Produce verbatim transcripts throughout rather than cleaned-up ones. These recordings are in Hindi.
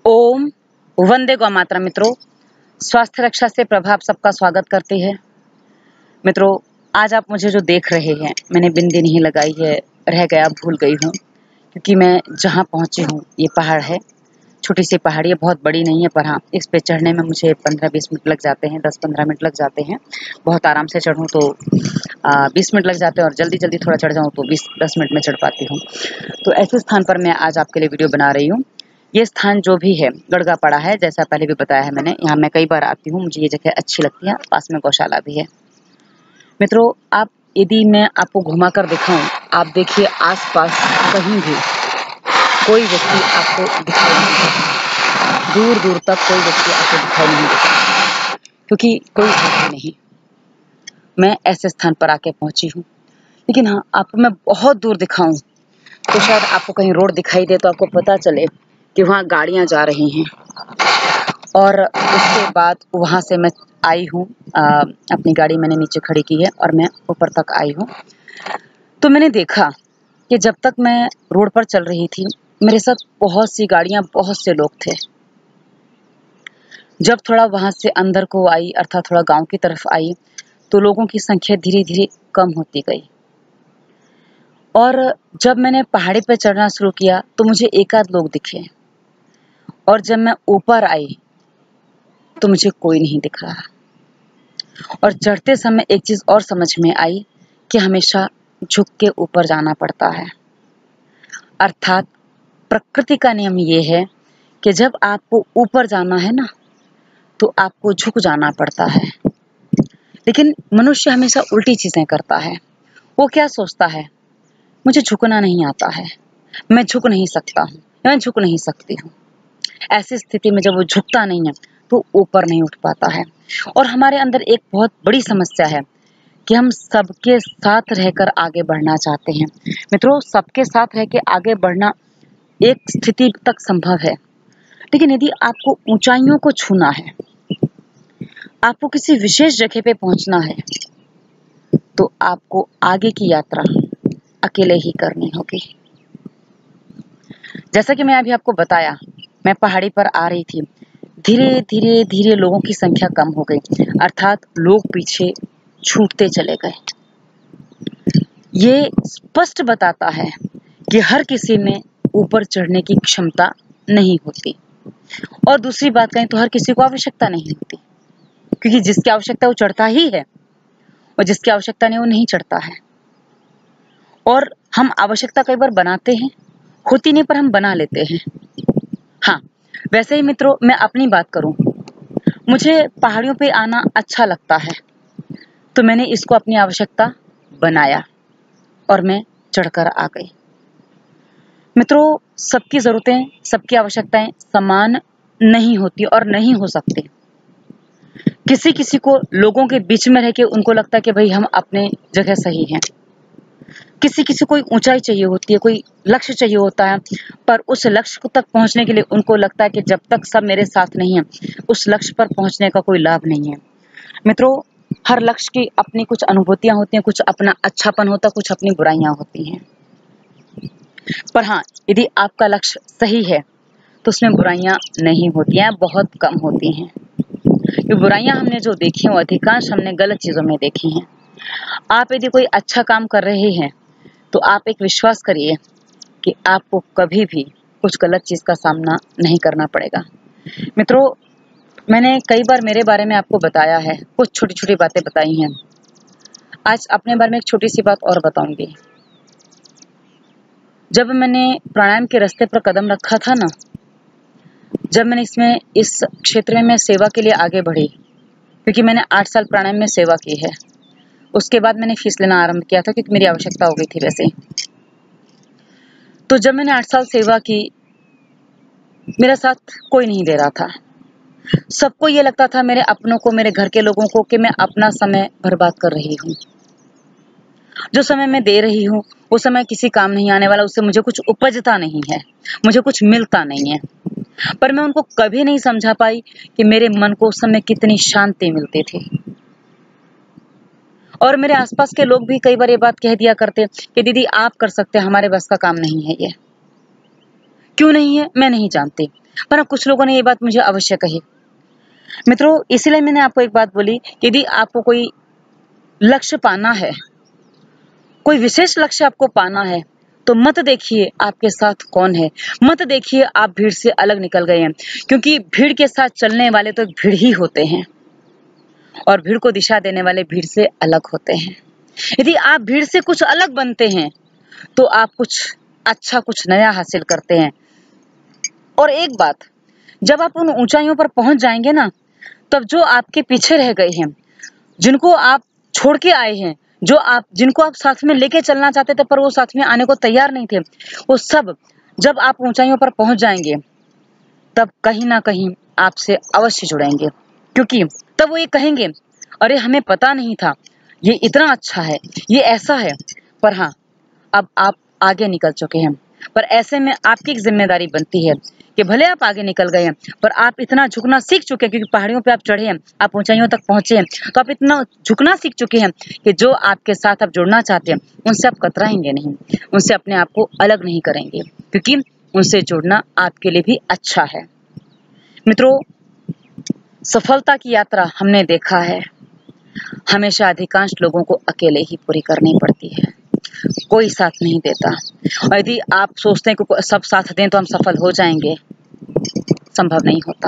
ओम वंदे गौ मातरम। मित्रों, स्वास्थ्य रक्षा से प्रभाव सबका स्वागत करते हैं। मित्रों, आज आप मुझे जो देख रहे हैं, मैंने बिंदी नहीं लगाई है, रह गया भूल गई हूँ, क्योंकि मैं जहाँ पहुँची हूँ ये पहाड़ है, छोटी सी पहाड़ी है, बहुत बड़ी नहीं है, पर हाँ इस पे चढ़ने में मुझे पंद्रह बीस मिनट लग जाते हैं, दस पंद्रह मिनट लग जाते हैं। बहुत आराम से चढ़ूँ तो बीस मिनट लग जाते हैं, और जल्दी जल्दी थोड़ा चढ़ जाऊँ तो बीस दस मिनट में चढ़ पाती हूँ। तो ऐसे स्थान पर मैं आज आपके लिए वीडियो बना रही हूँ। ये स्थान जो भी है गड़गापड़ा है, जैसा पहले भी बताया है मैंने। यहाँ मैं कई बार आती हूँ, मुझे ये जगह अच्छी लगती है। पास में गौशाला भी है। मित्रों, आप यदि मैं आपको घुमा कर दिखाऊं, आप देखिए आसपास कहीं भी कोई व्यक्ति आपको दिखाई नहीं देता। दूर दूर तक कोई व्यक्ति आपको दिखाई नहीं देता, क्योंकि कोई साथी नहीं। मैं ऐसे स्थान पर आके पहुंची हूँ। लेकिन हाँ, आपको मैं बहुत दूर दिखाऊं तो शायद आपको कहीं रोड दिखाई दे, तो आपको पता चले कि वहाँ गाड़ियाँ जा रही हैं। और उसके बाद वहाँ से मैं आई हूँ, अपनी गाड़ी मैंने नीचे खड़ी की है और मैं ऊपर तक आई हूँ। तो मैंने देखा कि जब तक मैं रोड पर चल रही थी, मेरे साथ बहुत सी गाड़ियाँ, बहुत से लोग थे। जब थोड़ा वहाँ से अंदर को आई, अर्थात थोड़ा गांव की तरफ आई, तो लोगों की संख्या धीरे धीरे कम होती गई। और जब मैंने पहाड़ी पर चढ़ना शुरू किया तो मुझे एक आध लोग दिखे, और जब मैं ऊपर आई तो मुझे कोई नहीं दिख रहा। और चढ़ते समय एक चीज और समझ में आई कि हमेशा झुक के ऊपर जाना पड़ता है। अर्थात प्रकृति का नियम ये है कि जब आपको ऊपर जाना है ना, तो आपको झुक जाना पड़ता है। लेकिन मनुष्य हमेशा उल्टी चीजें करता है। वो क्या सोचता है, मुझे झुकना नहीं आता है, मैं झुक नहीं सकता हूँ, मैं झुक नहीं सकती हूँ। ऐसी स्थिति में जब वो झुकता नहीं है तो ऊपर नहीं उठ पाता है। और हमारे अंदर एक बहुत बड़ी समस्या है कि हम सबके साथ रहकर आगे बढ़ना चाहते हैं। मित्रों, सबके साथ रह के आगे बढ़ना एक स्थिति तक संभव है, लेकिन यदि आपको ऊंचाइयों को छूना है, आपको किसी विशेष जगह पे पहुंचना है, तो आपको आगे की यात्रा अकेले ही करनी होगी। जैसा कि मैं अभी आपको बताया, मैं पहाड़ी पर आ रही थी। धीरे धीरे धीरे लोगों की संख्या कम हो गई, अर्थात लोग पीछे छूटते चले गए। ये स्पष्ट बताता है कि हर किसी में ऊपर चढ़ने की क्षमता नहीं होती, और दूसरी बात कहें तो हर किसी को आवश्यकता नहीं होती, क्योंकि जिसकी आवश्यकता वो चढ़ता ही है, और जिसकी आवश्यकता नहीं वो नहीं चढ़ता है। और हम आवश्यकता कई बार बनाते हैं, होती नहीं, पर हम बना लेते हैं। हाँ, वैसे ही मित्रों, मैं अपनी बात करूं, मुझे पहाड़ियों पे आना अच्छा लगता है, तो मैंने इसको अपनी आवश्यकता बनाया और मैं चढ़कर आ गई। मित्रों, सबकी जरूरतें, सबकी आवश्यकताएं समान नहीं होती और नहीं हो सकती। किसी किसी को लोगों के बीच में रह के उनको लगता है कि भाई हम अपने जगह सही हैं। किसी किसी को ऊंचाई चाहिए होती है, कोई लक्ष्य चाहिए होता है, पर उस लक्ष्य तक पहुंचने के लिए उनको लगता है कि जब तक सब मेरे साथ नहीं है, उस लक्ष्य पर पहुंचने का कोई लाभ नहीं है। मित्रों, हर लक्ष्य की अपनी कुछ अनुभूतियां होती हैं, कुछ अपना अच्छापन होता है, कुछ अपनी बुराइयां होती हैं। पर हाँ, यदि आपका लक्ष्य सही है तो उसमें बुराइयां नहीं होती हैं, बहुत कम होती हैं। ये बुराइयां हमने जो देखी हैं, अधिकांश हमने गलत चीजों में देखी हैं। आप यदि कोई अच्छा काम कर रहे हैं तो आप एक विश्वास करिए कि आपको कभी भी कुछ गलत चीज का सामना नहीं करना पड़ेगा। मित्रों, मैंने कई बार मेरे बारे में आपको बताया है, कुछ छोटी छोटी बातें बताई हैं। आज अपने बारे में एक छोटी सी बात और बताऊंगी। जब मैंने प्राणायाम के रास्ते पर कदम रखा था ना, जब मैंने इसमें इस क्षेत्र में मैं सेवा के लिए आगे बढ़ी, क्योंकि मैंने आठ साल प्राणायाम में सेवा की है। उसके बाद मैंने फीस लेना आरंभ किया था, क्योंकि मेरी आवश्यकता हो गई थी वैसे। तो जब मैंने आठ साल सेवा की, मेरा साथ कोई नहीं दे रहा था। सबको ये लगता था, मेरे अपनों को, मेरे घर के लोगों को, कि मैं अपना समय बर्बाद कर रही हूँ। जो समय मैं दे रही हूँ वो समय किसी काम नहीं आने वाला, उससे मुझे कुछ उपजता नहीं है, मुझे कुछ मिलता नहीं है। पर मैं उनको कभी नहीं समझा पाई कि मेरे मन को उस समय कितनी शांति मिलती थी। और मेरे आसपास के लोग भी कई बार ये बात कह दिया करते कि दीदी आप कर सकते हैं, हमारे बस का काम नहीं है ये। क्यों नहीं है मैं नहीं जानती, पर हाँ, कुछ लोगों ने ये बात मुझे अवश्य कही। मित्रों, इसीलिए मैंने आपको एक बात बोली कि यदि आपको कोई लक्ष्य पाना है, कोई विशेष लक्ष्य आपको पाना है, तो मत देखिए आपके साथ कौन है, मत देखिए आप भीड़ से अलग निकल गए हैं, क्योंकि भीड़ के साथ चलने वाले तो भीड़ ही होते हैं और भीड़ को दिशा देने वाले भीड़ से अलग होते हैं। यदि आप भीड़ से कुछ अलग बनते हैं तो आप कुछ अच्छा, कुछ नया हासिल करते हैं। और एक बात, जब आप उन ऊंचाइयों पर पहुंच जाएंगे ना, तब जो आपके पीछे रह गए हैं, जिनको आप छोड़ के आए हैं, जो आप जिनको आप साथ में लेके चलना चाहते थे पर वो साथ में आने को तैयार नहीं थे, वो सब जब आप ऊंचाइयों पर पहुंच जाएंगे तब कहीं ना कहीं आपसे अवश्य जुड़ेंगे, क्योंकि तब वो ये कहेंगे, अरे हमें पता नहीं था ये इतना अच्छा है, ये ऐसा है। पर हाँ, अब आप आगे निकल चुके हैं, पर ऐसे में आपकी एक जिम्मेदारी बनती है कि भले आप आगे निकल गए हैं, पर आप इतना झुकना सीख चुके हैं, क्योंकि पहाड़ियों पे आप चढ़े हैं, आप ऊंचाइयों तक पहुंचे हैं, तो आप इतना झुकना सीख चुके हैं कि जो आपके साथ आप जुड़ना चाहते हैं उनसे आप कतराएंगे नहीं, उनसे अपने आप को अलग नहीं करेंगे, क्योंकि उनसे जुड़ना आपके लिए भी अच्छा है। मित्रों, सफलता की यात्रा हमने देखा है, हमेशा अधिकांश लोगों को अकेले ही पूरी करनी पड़ती है, कोई साथ नहीं देता। और यदि आप सोचते हैं कि सब साथ दें तो हम सफल हो जाएंगे, संभव नहीं होता।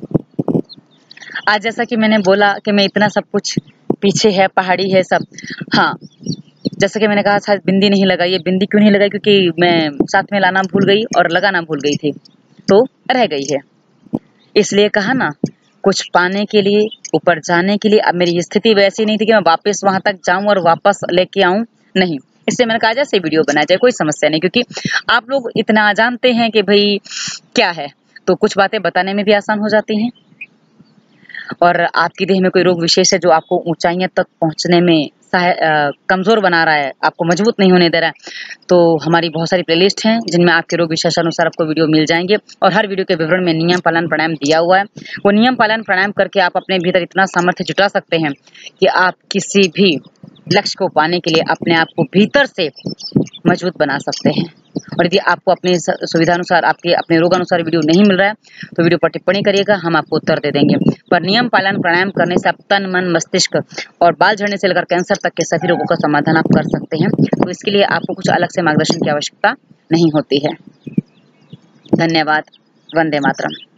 आज जैसा कि मैंने बोला कि मैं इतना सब कुछ पीछे है, पहाड़ी है सब, हाँ, जैसा कि मैंने कहा था बिंदी नहीं लगाई, ये बिंदी क्यों नहीं लगाई, क्योंकि मैं साथ में लाना भूल गई और लगाना भूल गई थी, तो रह गई है। इसलिए कहा ना, कुछ पाने के लिए, ऊपर जाने के लिए, अब मेरी स्थिति वैसी नहीं थी कि मैं वापस वहां तक जाऊं और वापस लेके आऊं, नहीं। इसलिए मैंने कहा जैसे वीडियो बनाया जाए, कोई समस्या नहीं, क्योंकि आप लोग इतना जानते हैं कि भाई क्या है, तो कुछ बातें बताने में भी आसान हो जाती हैं। और आपकी देह में कोई रोग विशेष है जो आपको ऊंचाइयों तक पहुंचने में कमजोर बना रहा है, आपको मजबूत नहीं होने दे रहा है, तो हमारी बहुत सारी प्लेलिस्ट हैं जिनमें आपके रोग विशेष अनुसार आपको वीडियो मिल जाएंगे। और हर वीडियो के विवरण में नियम पालन प्राणायाम दिया हुआ है। वो नियम पालन प्राणायाम करके आप अपने भीतर इतना सामर्थ्य जुटा सकते हैं कि आप किसी भी लक्ष्य को पाने के लिए अपने आप को भीतर से मजबूत बना सकते हैं। और यदि आपको अपनी सुविधा अनुसार, आपके अपने रोग अनुसार वीडियो नहीं मिल रहा है, तो वीडियो पर टिप्पणी करिएगा, हम आपको उत्तर दे देंगे। पर नियम पालन प्राणायाम करने से आप तन, मन, मस्तिष्क और बाल झड़ने से लेकर कैंसर तक के सभी रोगों का समाधान आप कर सकते हैं। तो इसके लिए आपको कुछ अलग से मार्गदर्शन की आवश्यकता नहीं होती है। धन्यवाद। वंदे मातरम।